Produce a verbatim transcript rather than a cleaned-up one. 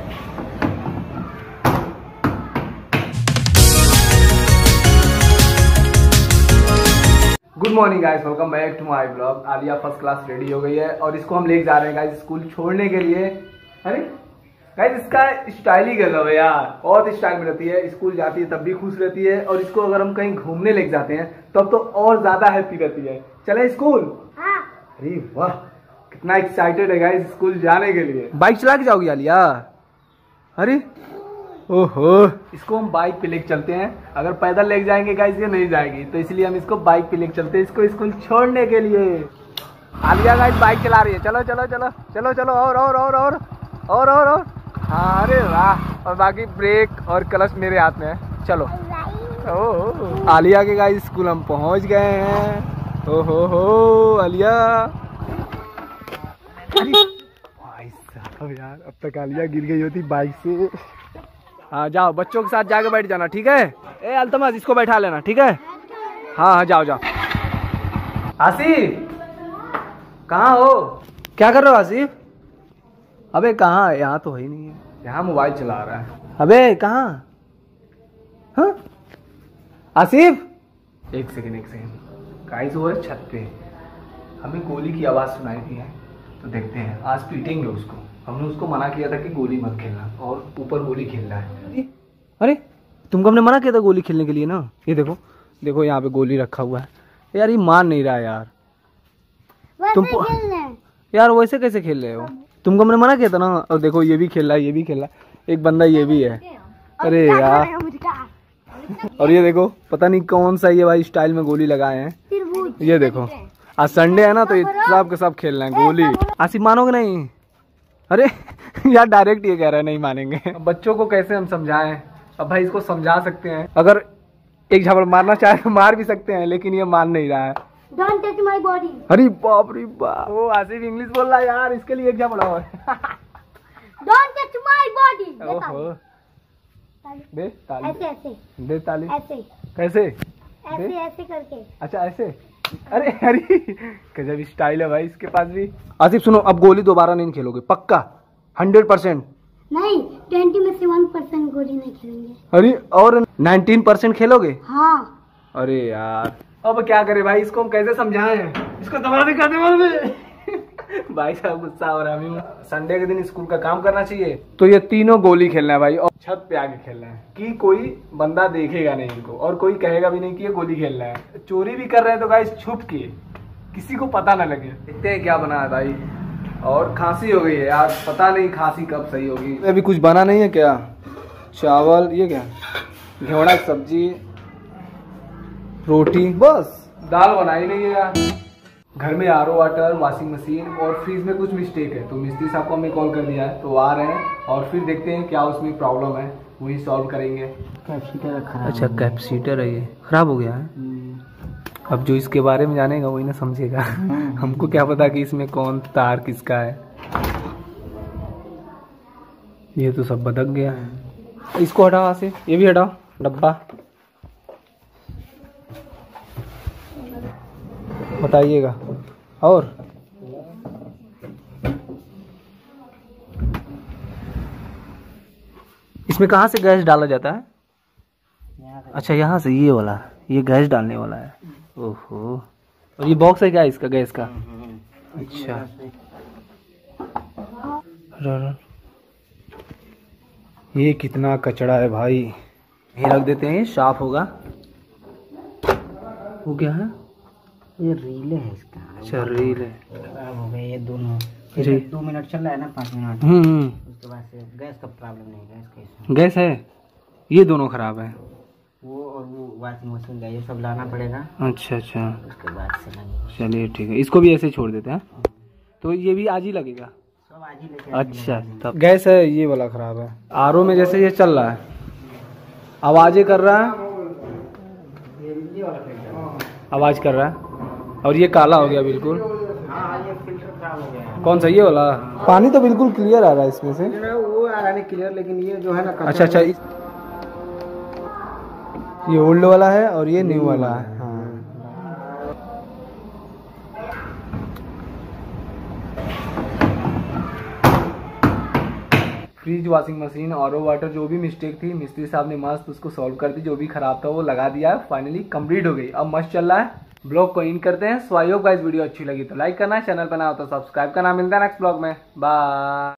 Good morning guys, welcome back to my blog. Alia first class ready हो गई है और इसको हम लेके जा रहे हैं गाइस स्कूल छोड़ने के लिए। अरे गाइस इसका स्टाइल ही गजब है यार, बहुत स्टाइल में रहती है। स्कूल जाती है तब भी खुश रहती है और इसको अगर हम कहीं घूमने लेके जाते हैं तब तो और ज्यादा हैप्पी रहती है। चले स्कूल? हाँ। अरे वाह, कितना एक्साइटेड है गाइस स्कूल जाने के लिए। बाइक चला के जाओगी आलिया? अरे ओहो, इसको हम बाइक पे लेके चलते हैं। अगर पैदल लेके जाएंगे गाइस ये नहीं जाएगी, तो इसलिए हम इसको बाइक पे लेके चलते हैं इसको स्कूल छोड़ने के लिए। आलिया गाइस बाइक चला रही है। चलो चलो चलो चलो चलो और और और और और और और हाँ, अरे वाह। और बाकी ब्रेक और क्लच मेरे हाथ में है। चलो। ओह, आलिया के गाइस स्कूल हम पहुंच गए हैं। ओहो हो आलिया, भाई साहब यार, अब तक आलिया गिर गई होती बाइक से। हाँ जाओ, बच्चों के साथ जाके बैठ जाना, ठीक है? ए अल्तमस, इसको बैठा लेना, ठीक है? हाँ हाँ जाओ जाओ। आसिफ कहाँ हो? क्या कर रहे हो आसिफ? अबे कहाँ है? यहाँ तो है ही नहीं है। यहाँ मोबाइल चला रहा है। अबे कहाँ? हाँ आसिफ, एक सेकंड एक सेकंड गाइस, वो है छत पे। हमें गोली की आवाज़ सुनाई दी है, तो देखते हैं। आज पीटेंगे उसको। हमने उसको मना किया था कि गोली मत खेलना और ऊपर गोली खेलना है। अरे तुमको हमने मना किया था गोली खेलने के लिए ना। ये देखो देखो, यहाँ पे गोली रखा हुआ है। यार ये मान नहीं रहा यार। तुम यार वैसे कैसे खेल रहे हो? तुमको हमने मना किया था ना। और देखो ये भी खेल रहा है, ये भी खेल रहा है, एक बंदा ये भी है। अरे यार, और ये देखो पता नहीं कौन सा ये भाई स्टाइल में गोली लगाए हैं। ये देखो आज संडे है ना, तो सब के सब खेल रहे हैं गोली। आसिफ मानोगे नहीं? अरे यार डायरेक्ट ये कह रहा है नहीं मानेंगे। बच्चों को कैसे हम समझाएं? अब भाई इसको समझा सकते हैं, अगर एक झपड़ मारना चाहे तो मार भी सकते हैं, लेकिन ये मान नहीं रहा है। Don't touch my body. अरे बाप रे बाप, वो आसिफ इंग्लिश बोल रहा है यार, इसके लिए एक झपड़ा और। Don't touch my body. ओहो, दे ताली। ऐसे ऐसे दे ताली। ऐसे कैसे? ऐसे ऐसे करके। अच्छा ऐसे। अरे अरे गजब स्टाइल है भाई इसके पास भी। आसिफ सुनो, अब गोली दोबारा नहीं खेलोगे पक्का? Hundred percent? नहीं, ट्वेंटी में से वन परसेंट गोली नहीं खेलेंगे। अरे और नाइनटीन परसेंट खेलोगे? हाँ। अरे यार अब क्या करे भाई, इसको हम कैसे समझाएं? इसको दबा दे कर दे भाई साहब गुस्सा हो रहा है। संडे के दिन स्कूल का काम करना चाहिए, तो ये तीनों गोली खेलना है भाई, और छत पे आके खेलना है कि कोई बंदा देखेगा नहीं इनको, और कोई कहेगा भी नहीं कि ये गोली खेलना है। चोरी भी कर रहे हैं तो गाइस छुप के, किसी को पता ना लगे। देखते हैं क्या बना है भाई। और खांसी हो गई है यार, पता नहीं खांसी कब सही होगी। अभी कुछ बना नहीं है क्या? चावल, ये क्या, घेवड़ा की सब्जी, रोटी, बस। दाल बनाई नहीं है यार। घर में R O water, washing machine और फ्रिज में कुछ मिस्टेक है, तो मिस्त्री साहब को हमने कॉल कर दिया है, तो आ रहे हैं और फिर देखते हैं क्या उसमें प्रॉब्लम है, वही सॉल्व करेंगे। कैपेसिटर खराब। अच्छा कैपेसिटर है, ये खराब हो गया है। अब जो इसके बारे में जानेगा वही ना समझेगा। हमको क्या पता कि इसमें कौन तार किसका है। ये तो सब बदक गया है। इसको हटाओ वहाँ से, ये भी हटाओ डब्बा। बताइएगा। और इसमें कहाँ से गैस डाला जाता है? अच्छा यहाँ से, ये वाला, ये गैस डालने वाला है। ओहो, और ये बॉक्स है क्या इसका, गैस का? अच्छा ये कितना कचरा है भाई, ये रख देते हैं, साफ होगा। वो क्या है? ये रील है इसका। अच्छा रील है, खराब हो गए ये दोनों। दो मिनट चल रहा है ना, पाँच मिनट, हम्म उसके बाद से गैस का प्रॉब्लम नहीं, गैस कैसे गैस है, ये दोनों खराब है। वो और वो वॉशिंग मशीन का ये सब लाना पड़ेगा। अच्छा अच्छा, उसके बाद से लगेगा। चलिए ठीक है, इसको भी ऐसे छोड़ देते हैं। तो ये भी आज ही लगेगा? सब आज ही लेके। अच्छा, तब गैस है ये वाला खराब है। आर ओ में जैसे ये चल रहा है, आवाजें कर रहा है, आवाज कर रहा है, और ये काला हो गया बिल्कुल। हाँ, ये फिल्टर खराब हो गया। कौन सा, ये वाला? पानी तो बिल्कुल क्लियर आ रहा है इसमें से। वो आ रहा है क्लियर, लेकिन ये जो है ना। अच्छा अच्छा, ये ओल्ड वाला है और ये न्यू वाला है। हाँ फ्रिज, वॉशिंग मशीन, और वाटर जो भी मिस्टेक थी मिस्त्री साहब ने मस्त उसको सॉल्व कर दी। जो भी खराब था वो लगा दिया, फाइनली कंप्लीट हो गई। अब मस्त चल रहा है। ब्लॉग को इन करते हैं। So I hope guys video अच्छी लगी तो लाइक करना, चैनल पर नया हो तो सब्सक्राइब करना। मिलता है नेक्स्ट ब्लॉग में, बाय।